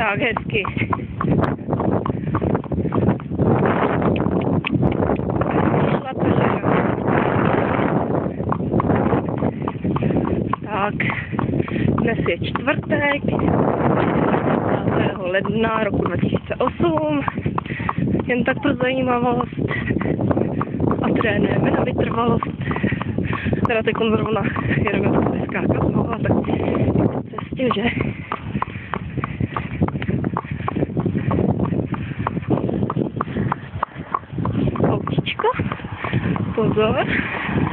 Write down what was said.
Tak hezky. Tak, dnes je čtvrtek, 5. ledna roku 2008, jen tak pro zajímavost a trénujeme na vytrvalost. Teda teď zrovna jedeme skákat znova, tak po cestě, že? Autíčko, pozor.